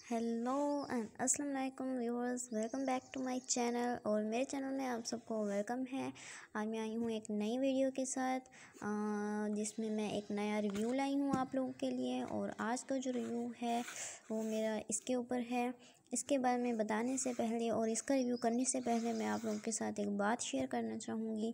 Hello and अस्सलाम वालेकुम viewers, welcome back to my channel. और मेरे चैनल में आप सबको वेलकम है। आज मैं आई हूँ एक नई वीडियो के साथ जिसमें मैं एक नया रिव्यू लाई हूँ आप लोगों के लिए। और आज का जो रिव्यू है वो मेरा इसके ऊपर है। इसके बारे में बताने से पहले और इसका रिव्यू करने से पहले मैं आप लोगों के साथ एक बात शेयर करना चाहूँगी।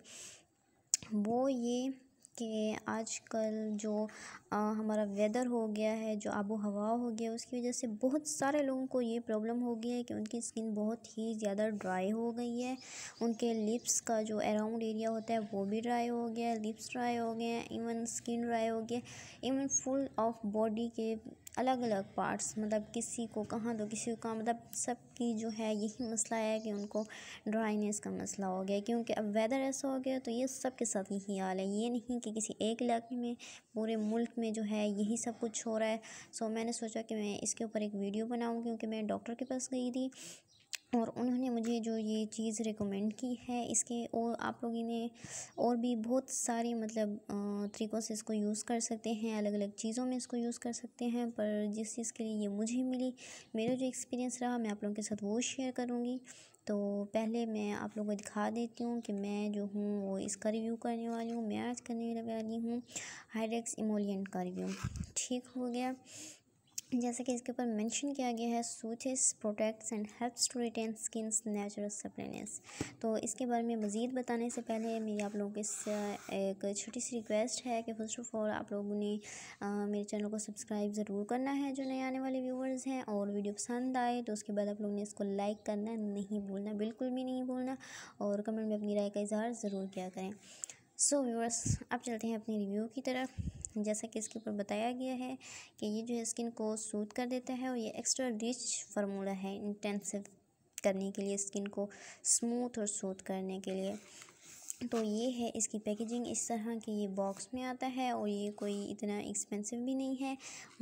वो ये कि आजकल जो हमारा वेदर हो गया है, जो आबो हवा हो गया, उसकी वजह से बहुत सारे लोगों को ये प्रॉब्लम हो गई है कि उनकी स्किन बहुत ही ज़्यादा ड्राई हो गई है। उनके लिप्स का जो अराउंड एरिया होता है वो भी ड्राई हो गया है, लिप्स ड्राई हो गए हैं, इवन स्किन ड्राई हो गया, इवन फुल ऑफ बॉडी के अलग अलग पार्ट्स, मतलब किसी को कहाँ तो किसी को कहाँ, मतलब सबकी जो है यही मसला है कि उनको ड्राइनेस का मसला हो गया। क्योंकि अब वेदर ऐसा हो गया तो ये सब के साथ यही हाल है। ये नहीं कि किसी एक इलाके में, पूरे मुल्क में जो है यही सब कुछ हो रहा है। सो मैंने सोचा कि मैं इसके ऊपर एक वीडियो बनाऊँ, क्योंकि मैं डॉक्टर के पास गई थी और उन्होंने मुझे जो ये चीज़ रिकमेंड की है इसके, और आप लोगों ने और भी बहुत सारी मतलब तरीक़ों से इसको यूज़ कर सकते हैं, अलग अलग चीज़ों में इसको यूज़ कर सकते हैं। पर जिस चीज़ के लिए ये मुझे मिली, मेरा जो एक्सपीरियंस रहा, मैं आप लोगों के साथ वो शेयर करूँगी। तो पहले मैं आप लोगों को दिखा देती हूँ कि मैं जो हूँ वो इसका रिव्यू करने वाली हूँ। मैं आज करने वाली हूँ हाइड्रेक्स इमोलिएंट का रिव्यू। ठीक हो गया। जैसे कि इसके ऊपर मेंशन किया गया है, soothes protects and helps to retain skin's natural suppleness. तो इसके बारे में मज़ीद बताने से पहले मेरी आप लोगों से एक छोटी सी रिक्वेस्ट है कि फ़र्स्ट ऑफ़ ऑल आप लोगों ने मेरे चैनल को सब्सक्राइब ज़रूर करना है, जो नए आने वाले व्यूवर्स हैं। और वीडियो पसंद आए तो उसके बाद आप लोगों ने इसको लाइक करना नहीं भूलना, बिल्कुल भी नहीं भूलना। और कमेंट में अपनी राय का इज़हार ज़रूर किया करें। सो व्यूअर्स, अब चलते हैं अपनी रिव्यू की तरफ। जैसा कि इसके ऊपर बताया गया है कि ये जो है स्किन को सूट कर देता है, और ये एक्स्ट्रा रिच फार्मूला है इंटेंसिव करने के लिए, स्किन को स्मूथ और सूट करने के लिए। तो ये है इसकी पैकेजिंग, इस तरह की ये बॉक्स में आता है। और ये कोई इतना एक्सपेंसिव भी नहीं है,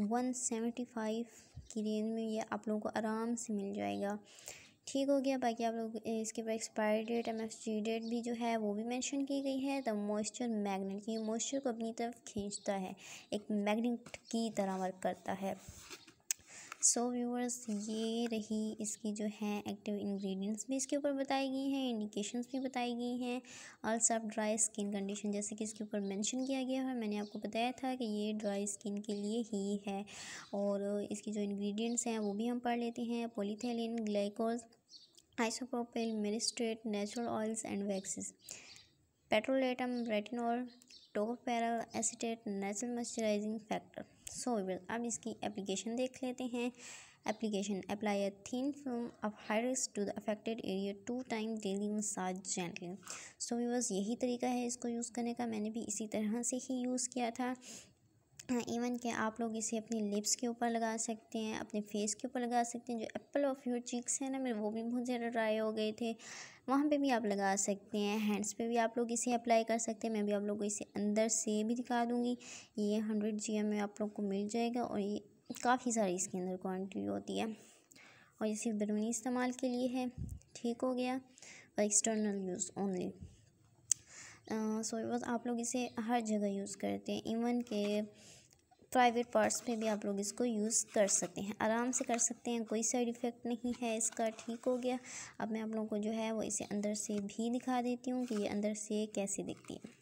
175 की रेंज में ये आप लोगों को आराम से मिल जाएगा। ठीक हो गया। बाकी आप लोग इसके ऊपर एक्सपायरी डेट, एमएसजी डेट भी जो है वो भी मेंशन की गई है। द मॉइस्चर मैग्नेट, ये मॉइस्चर को अपनी तरफ खींचता है, एक मैग्नेट की तरह वर्क करता है। सो व्यूअर्स, ये रही इसकी जो है एक्टिव इंग्रेडिएंट्स भी इसके ऊपर बताई गई हैं, इंडिकेशंस भी बताई गई हैं। ऑल्सो आप ड्राई स्किन कंडीशन, जैसे कि इसके ऊपर मेंशन किया गया है, मैंने आपको बताया था कि ये ड्राई स्किन के लिए ही है। और इसकी जो इंग्रेडिएंट्स हैं वो भी हम पढ़ लेते हैं। Polyethylene glycol, isopropyl, myristate, natural oils and waxes, petrolatum, retinol, tocopheryl acetate, natural moisturising factor. So अब इसकी एप्लीकेशन देख लेते हैं। Application: apply a thin film of Hydrex to the affected area 2 time daily, massage gently. So बस यही तरीका है इसको यूज़ करने का, मैंने भी इसी तरह से ही यूज़ किया था। इवन कि आप लोग इसे अपने लिप्स के ऊपर लगा सकते हैं, अपने फेस के ऊपर लगा सकते हैं। जो एप्पल ऑफ योर चीक्स है ना, मेरे वो भी बहुत ज़्यादा ड्राई हो गए थे, वहाँ पे भी आप लगा सकते हैं। हैंड्स पे भी आप लोग इसे अप्लाई कर सकते हैं। मैं भी आप लोगों को इसे अंदर से भी दिखा दूँगी। ये 100 GM में आप लोग को मिल जाएगा, और ये काफ़ी सारी इसके अंदर क्वान्टिटी होती है। और ये सिर्फ बैरूनी इस्तेमाल के लिए है। ठीक हो गया। और एक्सटर्नल यूज़ ओनली। सो बस आप लोग इसे हर जगह यूज़ करते हैं, इवन के प्राइवेट पार्ट्स पे भी आप लोग इसको यूज़ कर सकते हैं, आराम से कर सकते हैं, कोई साइड इफ़ेक्ट नहीं है इसका। ठीक हो गया। अब मैं आप लोगों को जो है वो इसे अंदर से भी दिखा देती हूँ कि ये अंदर से कैसे दिखती है।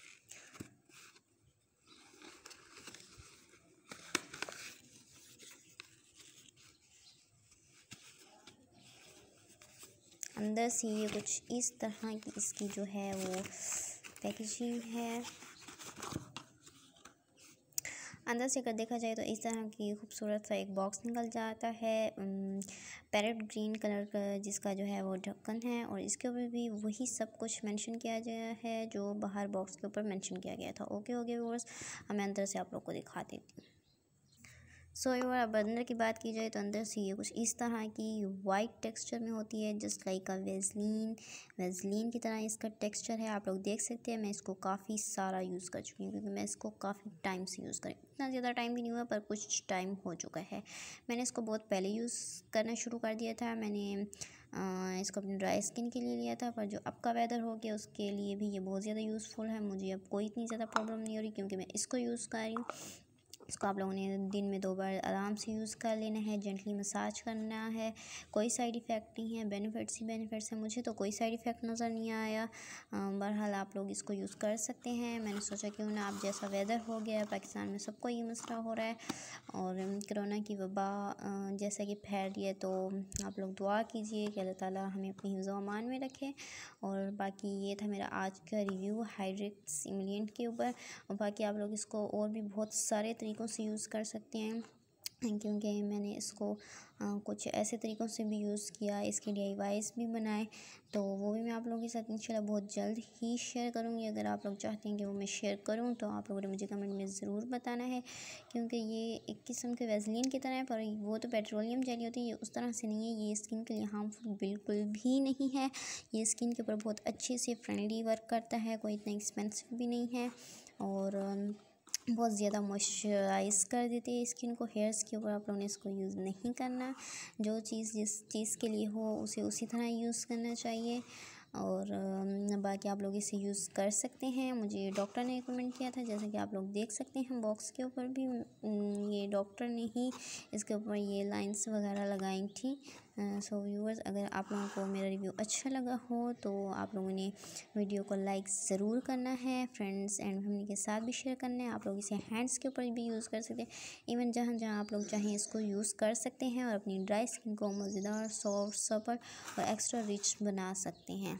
अंदर से ये कुछ इस तरह की इसकी जो है वो पैकेजिंग है। अंदर से अगर देखा जाए तो इस तरह की खूबसूरत सा एक बॉक्स निकल जाता है, पैरेट ग्रीन कलर का, जिसका जो है वो ढक्कन है। और इसके ऊपर भी वही सब कुछ मेंशन किया गया है जो बाहर बॉक्स के ऊपर मेंशन किया गया था। ओके हो गया व्यूअर्स, अब मैं अंदर से आप लोग को दिखा देती हूँ। सो व्यूअर, अब अंदर की बात की जाए तो अंदर से ये कुछ इस तरह की वाइट टेक्सचर में होती है, जस्ट लाइक अ वेजलीन की तरह इसका टेक्सचर है। आप लोग देख सकते हैं, मैं इसको काफ़ी सारा यूज़ कर चुकी हूँ, क्योंकि मैं इसको काफ़ी टाइम से यूज़ करी, इतना ज़्यादा टाइम भी नहीं हुआ पर कुछ टाइम हो चुका है। मैंने इसको बहुत पहले यूज़ करना शुरू कर दिया था। मैंने इसको अपनी ड्राई स्किन के लिए लिया था, पर जो अब का वेदर हो गया उसके लिए भी ये बहुत ज़्यादा यूज़फुल है। मुझे अब कोई इतनी ज़्यादा प्रॉब्लम नहीं हो रही, क्योंकि मैं इसको यूज़ कर रही हूँ। इसको आप लोगों ने दिन में 2 बार आराम से यूज़ कर लेना है, जेंटली मसाज करना है। कोई साइड इफ़ेक्ट नहीं है, बेनिफिट्स ही बेनिफिट्स हैं। मुझे तो कोई साइड इफ़ेक्ट नज़र नहीं आया। बहरहाल आप लोग इसको यूज़ कर सकते हैं। मैंने सोचा क्यों ना, आप जैसा वेदर हो गया है पाकिस्तान में, सबको ये मसला हो रहा है और कोरोना की वबा जैसा कि फैल रही है, तो आप लोग दुआ कीजिए कि अल्लाह ताला हमें अपनी हिफ्ज़ व अमान में रखे। और बाकी ये था मेरा आज का रिव्यू हाइड्रेक्स इमोलिएंट के ऊपर। और बाकी आप लोग इसको और भी बहुत सारे तरीक़ों से यूज़ कर सकते हैं, क्योंकि मैंने इसको कुछ ऐसे तरीक़ों से भी यूज़ किया, इसके DIYs भी बनाए, तो वो भी मैं आप लोगों के साथ इंशाल्लाह बहुत जल्द ही शेयर करूँगी। अगर आप लोग चाहते हैं कि वो मैं शेयर करूँ तो आप लोगों ने मुझे कमेंट में ज़रूर बताना है, क्योंकि ये एक किस्म के वैसलीन की तरह है, पर वो तो पेट्रोलियम जेली होती है, ये उस तरह से नहीं है। ये स्किन के लिए हार्मफुल बिल्कुल भी नहीं है। ये स्किन के ऊपर बहुत अच्छे से फ्रेंडली वर्क करता है, कोई इतना एक्सपेंसिव भी नहीं है और बहुत ज़्यादा मॉइस्चराइज़ कर देती है स्किन को। हेयर्स के ऊपर आप लोगों ने इसको यूज़ नहीं करना। जो चीज़ जिस चीज़ के लिए हो उसे उसी तरह यूज़ करना चाहिए। और बाकी आप लोग इसे यूज़ कर सकते हैं। मुझे डॉक्टर ने रिकमेंड किया था, जैसे कि आप लोग देख सकते हैं बॉक्स के ऊपर भी ये डॉक्टर ने ही इसके ऊपर ये लाइंस वगैरह लगाई थी। सो व्यूअर्स, अगर आप लोगों को मेरा रिव्यू अच्छा लगा हो तो आप लोगों ने वीडियो को लाइक ज़रूर करना है, फ्रेंड्स एंड फैमिली के साथ भी शेयर करना है। आप लोग इसे हैंड्स के ऊपर भी यूज़ कर सकते हैं, इवन जहाँ जहाँ आप लोग चाहें इसको यूज़ कर सकते हैं और अपनी ड्राई स्किन को मज़ेदार, सॉफ्ट, सपर और एक्स्ट्रा रिच बना सकते हैं।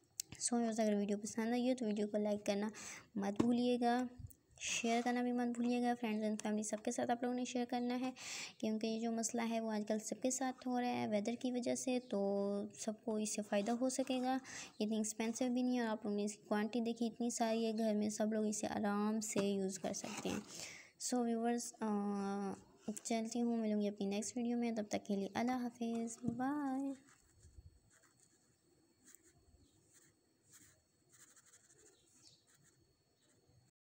सो व्यूअर्स, अगर वीडियो पसंद आई हो तो वीडियो को लाइक करना मत भूलिएगा, शेयर करना भी मत भूलिएगा। फ्रेंड्स एंड फैमिली सबके साथ आप लोगों ने शेयर करना है, क्योंकि ये जो मसला है वो आजकल सबके साथ हो रहा है वेदर की वजह से, तो सबको इससे फ़ायदा हो सकेगा। ये इतनी एक्सपेंसिव भी नहीं है और आप लोगों ने इसकी क्वांटिटी देखी इतनी सारी है घर में, सब लोग इसे आराम से यूज़ कर सकते हैं। सो व्यूअर्स, चलती हूँ, मिलूँगी अपनी नेक्स्ट वीडियो में, तब तक के लिए अल्लाह हाफिज़, बाय।